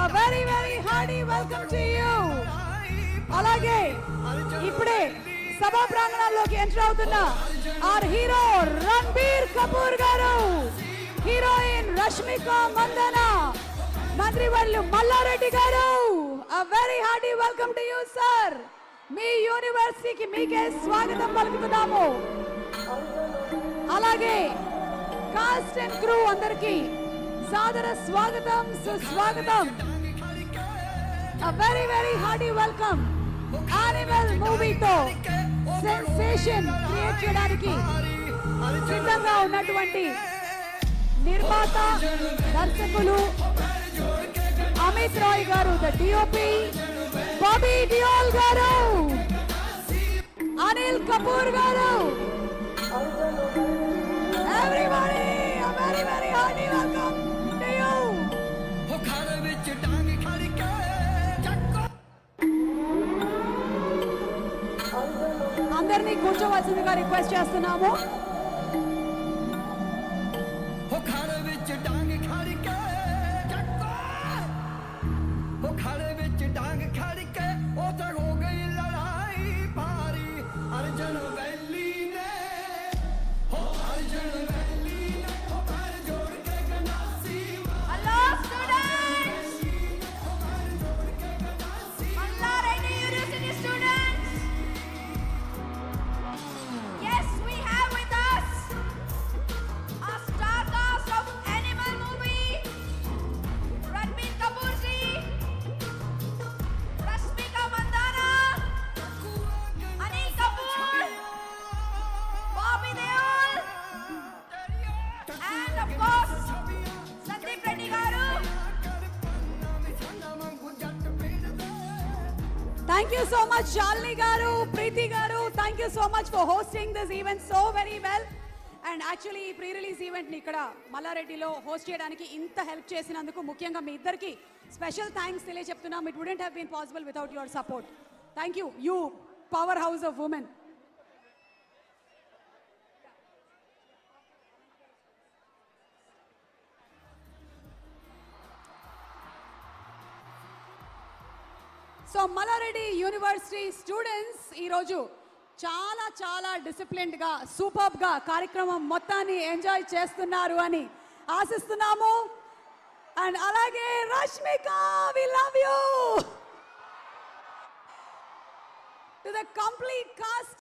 very very hearty welcome to you. అలాగే ఇప్పుడే సభా ప్రాంగణంలోకి ఎంటర్ అవుతున్న our hero రణబీర్ కపూర్ గారు, హీరోయిన్ రష్మిక మందన, మంత్రివర్యులు మల్లారెడ్డి గారు, a very hearty welcome to you sir. మీ యూనివర్సిటీకి మీకే స్వాగతం పలుకుతున్నాము. అలాగే కాస్ట్ అండ్ క్రూ అందరికీ సాదర స్వాగతం, సుస్వాగతం. A very very hearty welcome. Animal మూవీతో సెన్సేషన్ క్రియేట్ చేయడానికి సిద్ధంగా ఉన్నటువంటి నిర్మాత దర్శకులు అమిత్ రాయ్ గారు, ద డిఓపి బాబీ డియోల్ గారు, అనిల్ కపూర్ గారు, everybody a very very hearty welcome to you. అందరినీ కూర్చోవలసిందిగా రిక్వెస్ట్ చేస్తున్నాము. Thank you so much Shalini garu, Preeti garu, thank you so much for hosting this event so very well. And actually pre-release event ni ikkada Mallareddylo host cheyadaniki inta help chesinanduku mukyanga మీ ఇద్దరికి special thanks తెలియచెప్తున్నాం. It wouldn't have been possible without your support. Thank you, you powerhouse of women. So Malla Reddy university students ఈరోజు చాలా చాలా disciplined గా superb గా కార్యక్రమం మొత్తాన్ని ఎంజాయ్ చేస్తున్నారు అని ఆశిస్తున్నాము. అండ్ అలాగే Rashmika, we love you. To the complete cost